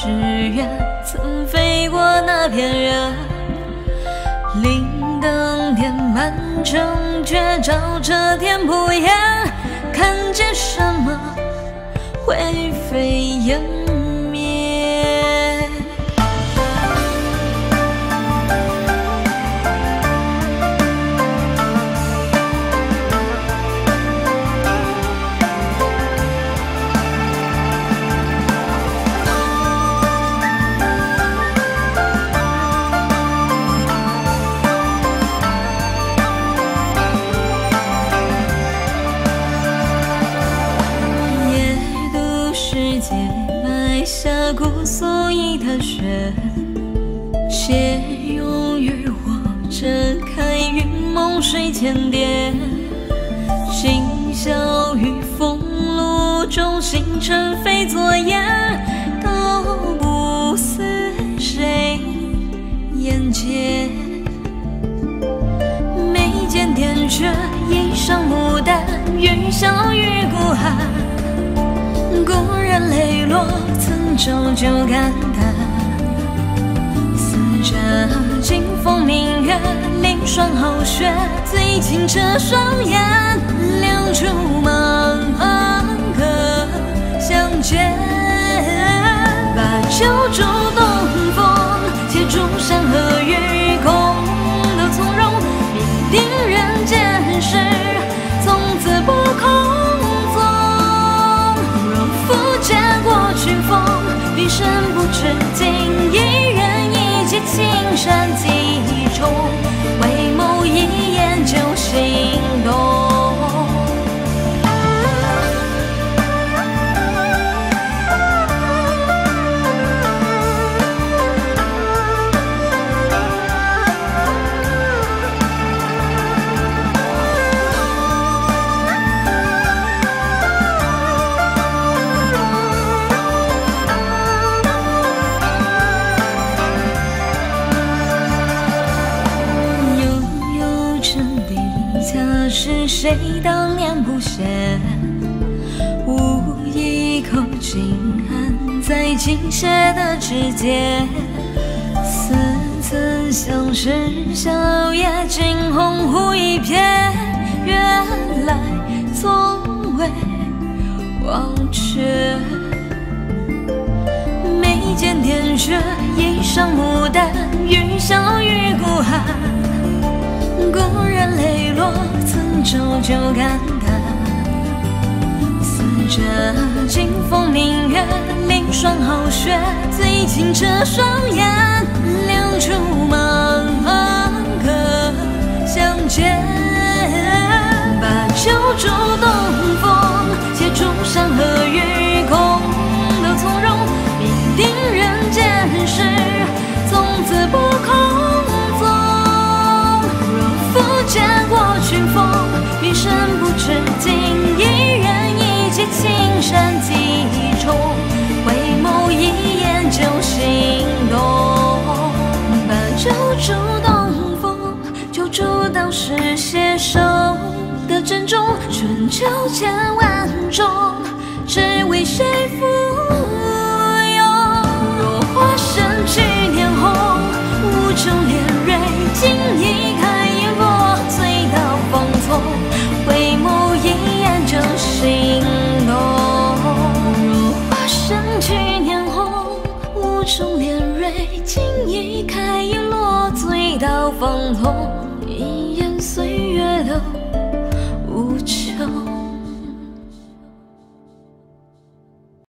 志远，曾飞过那片热。灵灯点满城却照着天不厌，看见什么灰飞烟灭。埋下姑苏一滩血，且用渔火遮开云梦水千叠。今宵雨风露中，星辰飞作烟，都不似谁眼前。眉间点缀一双牡丹，云霄与孤寒。故人泪落，曾朝酒感叹。似着金风明月，凌霜皓雪，最清澈双眼，两处茫茫可相见。把酒祝东风，且祝山河与共的从容。命定人间事，从此不空。群峰，余生不知今一人一骑青山几重，回眸一眼就心动。是谁当年不屑？无一口轻汗在倾斜的指尖。似曾相识，笑靥惊鸿鹄一瞥，原来从未忘却。眉间点缀一双牡丹，云霄与孤寒。故人泪落，曾朝酒感叹。似着金风明月，凌霜皓雪，最清澈双眼，两处茫茫可相见。把酒祝东风，且祝山河与共的从容。命定人间事，从此不空。见过群峰，余生不知今一人一骑青山几重，回眸一眼就心动。把酒祝东风，就祝当时携手的珍重。春秋千万种，只为谁附庸？若花深去年红，无穷恋蕊尽一开叶落。醉到芳丛，回眸一眼就心动。若花深去年红，无穷恋蕊尽一开叶落。醉到芳丛。